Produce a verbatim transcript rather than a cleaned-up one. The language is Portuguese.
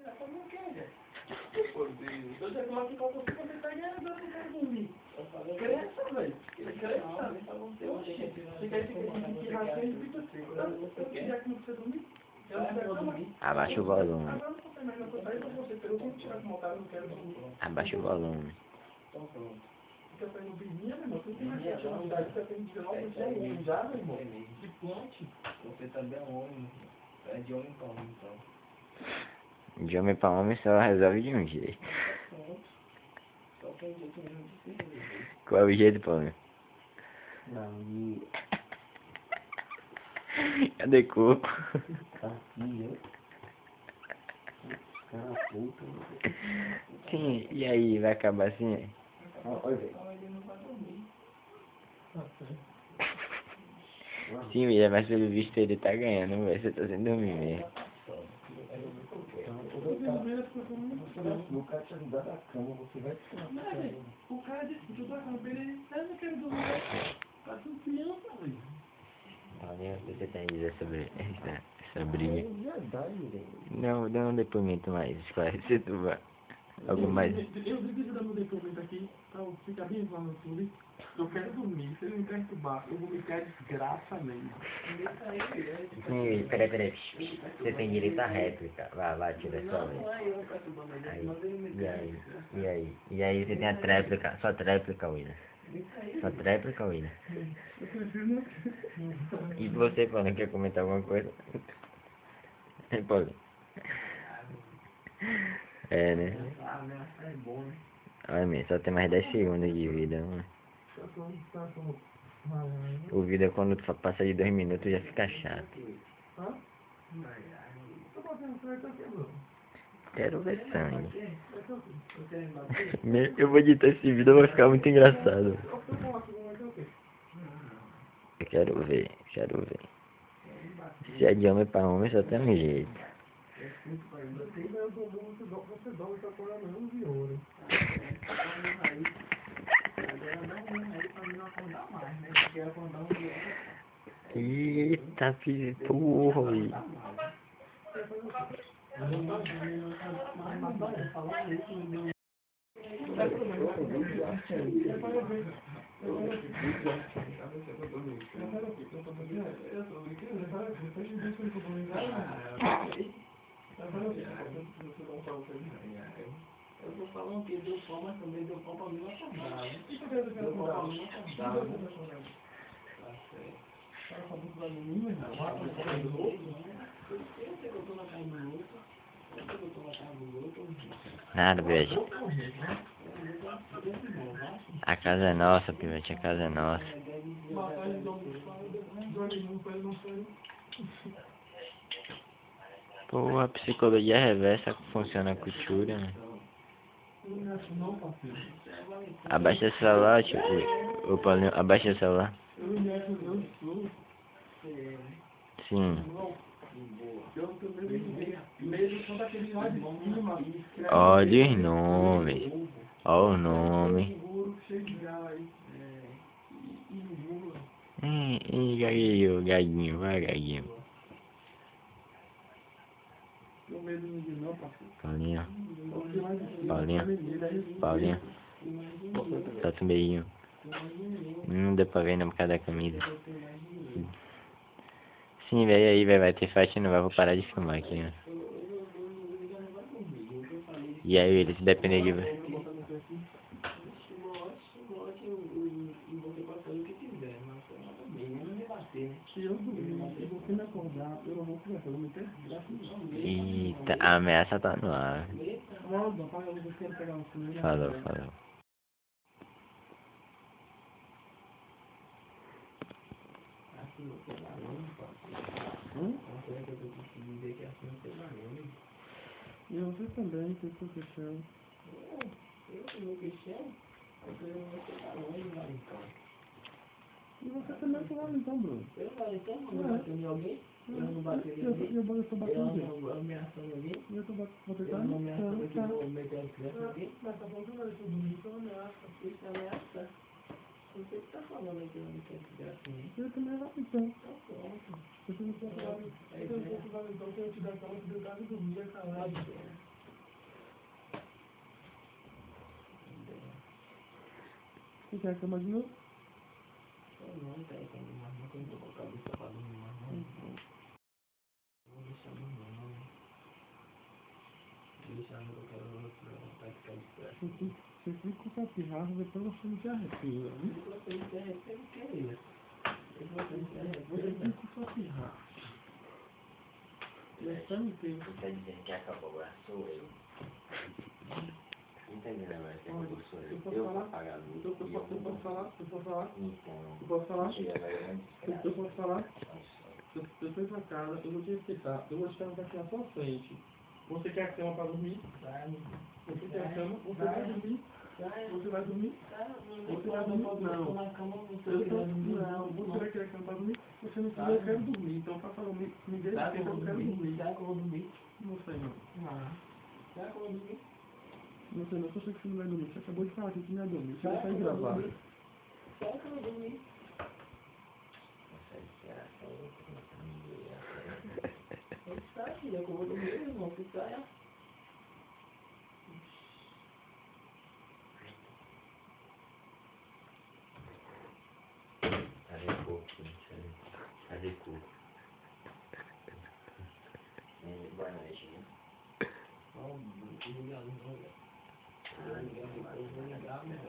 Ela não quer. Por Deus. Eu já coloquei pra você quando ele tá ganhando, eu não quero dormir. Cresça, velho. Cresça. Oxê. Você quer que que rasgue e fica assim. Eu queria que não precisa dormir. Eu não quero dormir. Abaixa o volume. Agora não consegue mais, eu tô saindo com você. Eu tenho que tirar com o montado, eu não quero dormir. Abaixa o volume. Então pronto. Porque eu tô indo dormir, meu irmão. Você não tem mais sete anos de idade, você tem dezenove, você é um homem já, meu irmão. Que ponte. Você também é um homem. É de homem para homem, então. De homem pra homem só resolve de um jeito. Só tem um jeito mesmo de se resolver. Qual é o jeito, Paulo? Não, e... Cadê coco? Tá aqui, ó. Cara, puta. Sim, e aí, vai acabar assim? Olha, velho. Sim, William, mas pelo visto ele tá ganhando, velho. Você tá sem dormir mesmo. O cara te ajudar da cama, você vai ficar. O cara disse que eu tô com ele, eu não quero dormir. Tá com criança, velho. Paulinho, o que você tem a dizer sobre essa, essa briga? É verdade, velho. Não, dá um depoimento mais esclarecedor. Algo mais. Eu devia dar meu depoimento aqui, pra ficar bem claro no clube. Eu quero dormir, se ele me perturbar, eu vou me ter desgraça mesmo. Sim, peraí, peraí. Você tem direito à réplica. Vai, vai, tira só. Não, é eu perturbando ele, Aí, mas ele me e aí, e aí, e aí você tem a tréplica, só tréplica, William. Só tréplica, William. Eu prefiro não. E você, Paulo, quer comentar alguma coisa? É, Paulo? É, né? Ah, ameaçar é bom, né? Olha, meu, só tem mais dez segundos de vida, mano. O vídeo quando fa- passa de dois minutos já fica chato. Hã? Tô fazendo certo aqui, Bruno. Quero ver sangue. Eu quero bater? Me- Eu vou editar esse vídeo, vai ficar muito engraçado. Eu tô com uma segunda, o quê? Eu quero ver, quero ver. Se é de homem pra homem, só tem um jeito. Eu dou muito, você dá essa coisa não de ouro. Agora dá um aí pra mim não acordar mais, né? Porque acordar um de ouro. Eita, filho, porra, aí. Eu tô falando que deu pau, mas também deu pau pra mim não acordar, né? Deu pau pra mim não acordar, né? Tá certo. Cara, só muito da menina, irmão. Eu sei que eu tô na casa do outro. Eu sei que eu tô na casa do outro. Nada, beijo. A casa é nossa, pivete, a casa é nossa. Matar ele não não foi, não foi. Pô, a psicologia reversa funciona com o Tchura, né? Eu não acho não, parceiro. Abaixa o celular, tio. Ô, Paulinho, abaixa o celular. Eu não acho, eu sou. Sim. Eu tenho medo de medo só daquele lá de cima. Olha os nomes. Olha o nome. Cheio de gás. E burro. Ih, ih, gaguinho, gaguinho, vai, gaguinho. Tenho medo de ninguém não, parceiro. Paulinho. Paulinho. Paulinho. Solta um beijinho. Não deu pra ver não por causa da camisa. Sim, velho, aí, velho, vai ter fight não vai, vou parar de filmar aqui, né? E aí, ele, se depender de você. Eita, a ameaça tá no ar. Falou, falou. Hum? E você também, que eu sou cristão. Eu sou cristão? E você também é falando então, Bruno? Eu falo então, mas não bateu em alguém? Eu não bateu em alguém? Eu tô batendo em alguém? Eu ameaçando alguém? Eu tô batendo em alguém? Eu não ameaçando que vou meter as crianças aqui? Mas tá falando que eu sou bonito, eu ameaço. Isso é ameaça? Você que tá falando aqui, eu não quero que gracinha. Eu também vou então. Tá pronto. Se você não for falar, se você não for falar então, se eu te der calma, eu te dou casa e dormir, é calado. Você quer a cama de novo? Eu não quero cama mais, não tenho com a cabeça pra dormir mais, não. Vou deixar dormir, não. Vou deixar no que eu quero pra ficar de pé. Você fica, você fica com essa pirraça, depois você não te arrepia, né? Se você não quer arrepender, não quer ir. Se você não quer Você arrepender, fica com essa pirraça. Você não tem. Você tá dizendo que acabou, agora sou eu. Não tá dizendo agora que acabou, sou eu. Eu posso Eu falar? vou pagar a luz. Eu e posso, eu posso falar? Eu posso falar? Então, Eu posso falar? chega agora, eu Eu, eu posso falar? Eu, eu fui pra casa, eu vou te respeitar, eu vou te perguntar aqui na sua frente. Você quer a cama pra dormir? vai. Você quer a cama? Você vai dormir? Vai. Você vai dormir? Você Você vai dormir? Não. na cama, você Eu vai tô, dormir. não, você vai querer a cama pra dormir? Você não Vai. quiser, eu quero dormir. Então faça me, me dê Será que tempo, eu eu vou quero dormir? dormir. Será que eu vou dormir? Não sei não. Não. Será que eu vou dormir? Não sei não, só sei que você não vai dormir. Você acabou de falar que você não ia dormir. Você Será vai que sair eu vou gravar. dormir? Será que eu vou dormir? essa esperação eu tô começando a me Eu sei, filha, que eu vou dormir, irmão. Que saia. fazer pouco, fazer pouco. Boa noite, né? Ó, não ligar, não, velho. Ah, Eu vou ligar, eu vou ligar,